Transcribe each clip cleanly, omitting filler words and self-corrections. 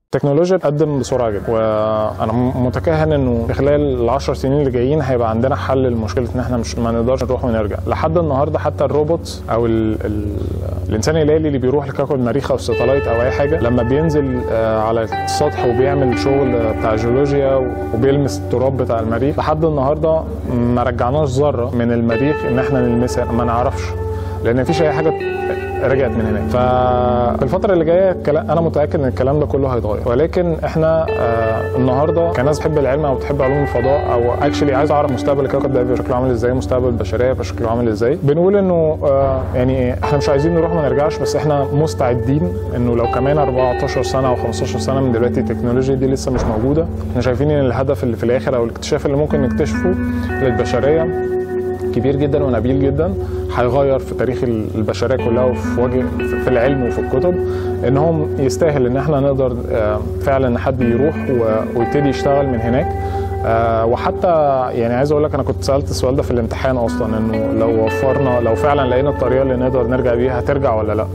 التكنولوجيا بتقدم بسرعه جدا، وانا متكهن انه خلال ال10 سنين اللي جايين هيبقى عندنا حل لمشكله ان احنا ما نقدرش نروح ونرجع. لحد النهارده حتى الروبوتس او الانسان الالي اللي بيروح لكوكب المريخ او الستلايت او اي حاجه، لما بينزل على السطح وبيعمل شغل بتاع جيولوجيا وبيلمس التراب بتاع المريخ، لحد النهارده ما رجعناش ذره من المريخ ان احنا نلمسها، ما نعرفش، لان مفيش اي حاجه رجعت من هناك. ففي الفتره اللي جايه انا متاكد ان الكلام ده كله هيتغير، ولكن احنا النهارده كناس بتحب العلم او بتحب علوم الفضاء او اكشلي عايز اعرف مستقبل الكوكب ده شكله عامل ازاي، مستقبل البشريه شكله عامل ازاي، بنقول انه يعني احنا مش عايزين نروح ما نرجعش، بس احنا مستعدين انه لو كمان 14 سنه او 15 سنه من دلوقتي التكنولوجيا دي لسه مش موجوده، احنا شايفين ان الهدف اللي في الاخر او الاكتشاف اللي ممكن نكتشفه للبشريه كبير جدا ونبيل جدا، هيغير في تاريخ البشريه كلها وفي في العلم وفي الكتب، انهم يستاهل ان احنا نقدر فعلا حد يروح ويبتدي يشتغل من هناك. وحتى يعني عايز اقول لك انا كنت سالت السؤال ده في الامتحان اصلا، انه لو فعلا لقينا الطريقه اللي نقدر نرجع بيها هترجع ولا لا.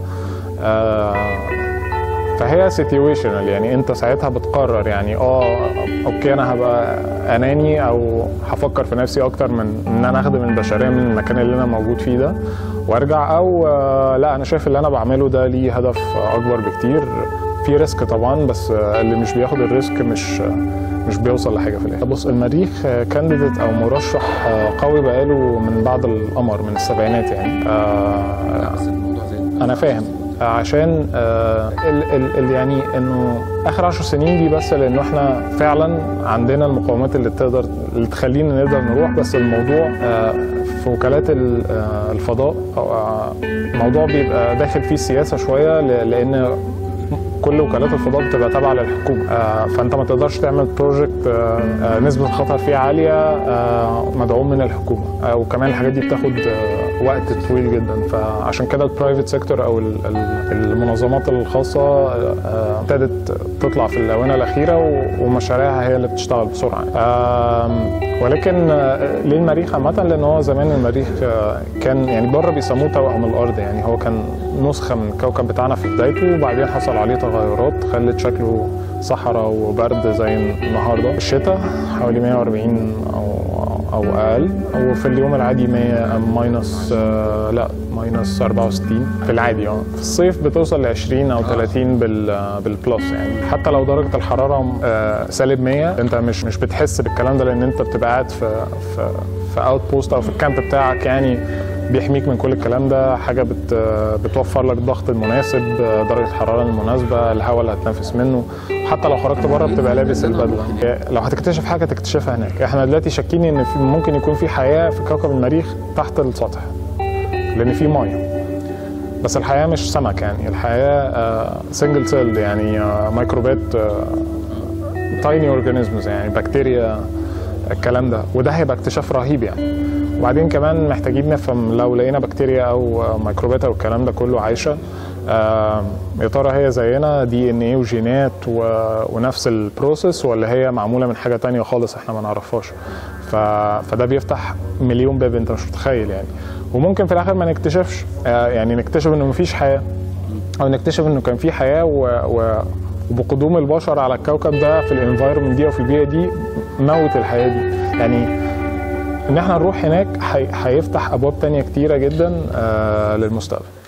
فهي سيتويشنال، يعني انت ساعتها بتقرر يعني اوكي انا هبقى اناني او هفكر في نفسي اكتر من ان انا اخدم البشريه من المكان اللي انا موجود فيه ده وارجع، او لا انا شايف اللي انا بعمله ده ليه هدف اكبر بكتير. في ريسك طبعا، بس اللي مش بياخد الريسك مش بيوصل لحاجه في الاخر. بص، المريخ كانديديت او مرشح قوي بقاله من بعد القمر من السبعينات يعني. انا فاهم، عشان يعني انه اخر 10 سنين دي بس لانه احنا فعلا عندنا المقومات اللي تخلينا نقدر نروح، بس الموضوع في وكالات الفضاء الموضوع بيبقى داخل فيه السياسه شويه، لان كل وكالات الفضاء بتبقى تابعه للحكومه، فانت ما تقدرش تعمل بروجكت نسبه الخطر فيه عاليه مدعوم من الحكومه، وكمان الحاجات دي بتاخد وقت طويل جدا. فعشان كده البرايفت سيكتور او المنظمات الخاصه ابتدت تطلع في الاونه الاخيره ومشاريعها هي اللي بتشتغل بسرعه. ولكن ليه المريخ عامه؟ لان هو زمان المريخ كان يعني بره بيسموه توأم الارض، يعني هو كان نسخه من الكوكب بتاعنا في بدايته، وبعدين حصل عليه تغيرات خلت شكله صحراء وبرد زي النهارده. الشتاء حوالي 140 او اقل، وفي اليوم العادي ماينس 64 في العادي. في الصيف بتوصل ل 20 او 30 بالبلس، يعني حتى لو درجه الحراره سالب 100 انت مش بتحس بالكلام ده، لان انت بتبقى قاعد في اوت بوست او في الكامب بتاعك، يعني بيحميك من كل الكلام ده. حاجه بتوفر لك الضغط المناسب، درجه الحراره المناسبه، الهواء اللي هتنفس منه. حتى لو خرجت بره بتبقى لابس البدله. لو هتكتشف حاجه تكتشفها هناك. احنا دلوقتي شاكين ان ممكن يكون في حياه في كوكب المريخ تحت السطح، لان في ميه، بس الحياه مش سمك، يعني الحياه سنجل سيل، يعني ميكروبات، تايني اورجانيزمز، يعني بكتيريا، الكلام ده. وده هيبقى اكتشاف رهيب يعني. وبعدين كمان محتاجين نفهم لو لقينا بكتيريا او ميكروبات او الكلام ده كله عايشه، يا ترى هي زينا DNA وجينات ونفس البروسيس، ولا هي معموله من حاجه تانية خالص احنا ما نعرفهاش. فده بيفتح مليون باب انت مش متخيل يعني. وممكن في الاخر ما نكتشفش، يعني نكتشف انه مفيش حياه، او نكتشف انه كان في حياه وبقدوم البشر على الكوكب ده في الانفايرمنت دي او في البيئه دي موت الحياه دي. يعني ان احنا نروح هناك هيفتح ابواب تانية كتيره جدا للمستقبل.